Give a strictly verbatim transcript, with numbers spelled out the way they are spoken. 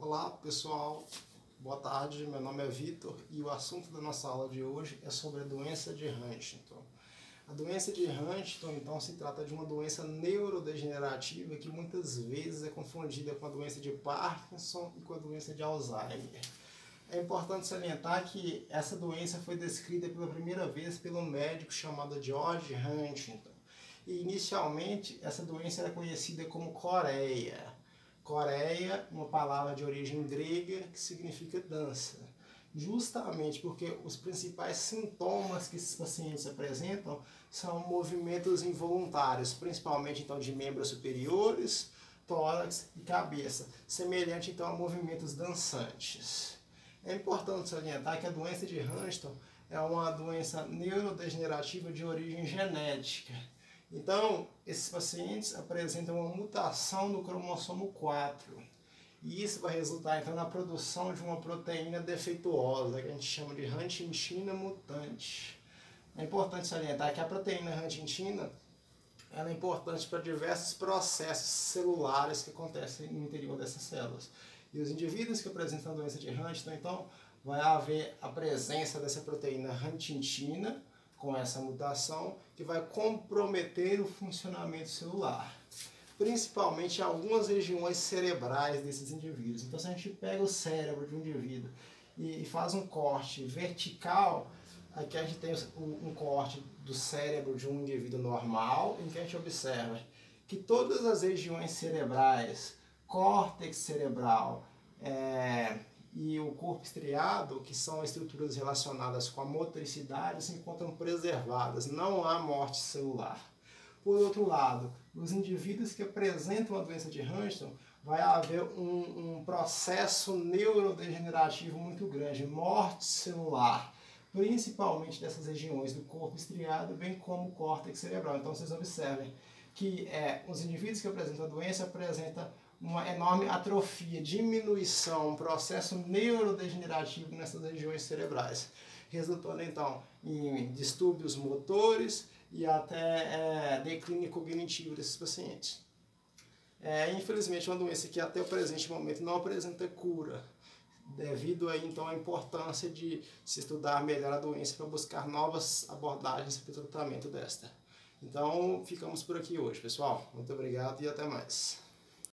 Olá pessoal, boa tarde, meu nome é Vitor e o assunto da nossa aula de hoje é sobre a doença de Huntington. A doença de Huntington, então, se trata de uma doença neurodegenerativa que muitas vezes é confundida com a doença de Parkinson e com a doença de Alzheimer. É importante salientar que essa doença foi descrita pela primeira vez pelo médico chamado George Huntington. E inicialmente essa doença era conhecida como coreia. Coreia, uma palavra de origem grega que significa dança. Justamente porque os principais sintomas que esses pacientes apresentam são movimentos involuntários, principalmente então de membros superiores, tórax e cabeça, semelhante então a movimentos dançantes. É importante salientar que a doença de Huntington é uma doença neurodegenerativa de origem genética. Então, esses pacientes apresentam uma mutação no cromossomo quatro. E isso vai resultar então na produção de uma proteína defeituosa, que a gente chama de huntingtina mutante. É importante salientar que a proteína huntingtina ela é importante para diversos processos celulares que acontecem no interior dessas células. E os indivíduos que apresentam a doença de Huntington, então, vai haver a presença dessa proteína huntingtina com essa mutação que vai comprometer o funcionamento celular, principalmente em algumas regiões cerebrais desses indivíduos. Então, se a gente pega o cérebro de um indivíduo e faz um corte vertical, aqui a gente tem um corte do cérebro de um indivíduo normal, em que a gente observa que todas as regiões cerebrais, córtex cerebral é, e o corpo estriado, que são estruturas relacionadas com a motricidade, se encontram preservadas, não há morte celular. Por outro lado, nos indivíduos que apresentam a doença de Huntington, vai haver um, um processo neurodegenerativo muito grande, morte celular, principalmente dessas regiões do corpo estriado, bem como o córtex cerebral. Então vocês observem que é, os indivíduos que apresentam a doença apresentam uma enorme atrofia, diminuição, um processo neurodegenerativo nessas regiões cerebrais, resultando então em distúrbios motores e até é, declínio cognitivo desses pacientes. É, infelizmente, uma doença que até o presente momento não apresenta cura, devido aí então à importância de se estudar melhor a doença para buscar novas abordagens para o tratamento desta. Então, ficamos por aqui hoje, pessoal. Muito obrigado e até mais.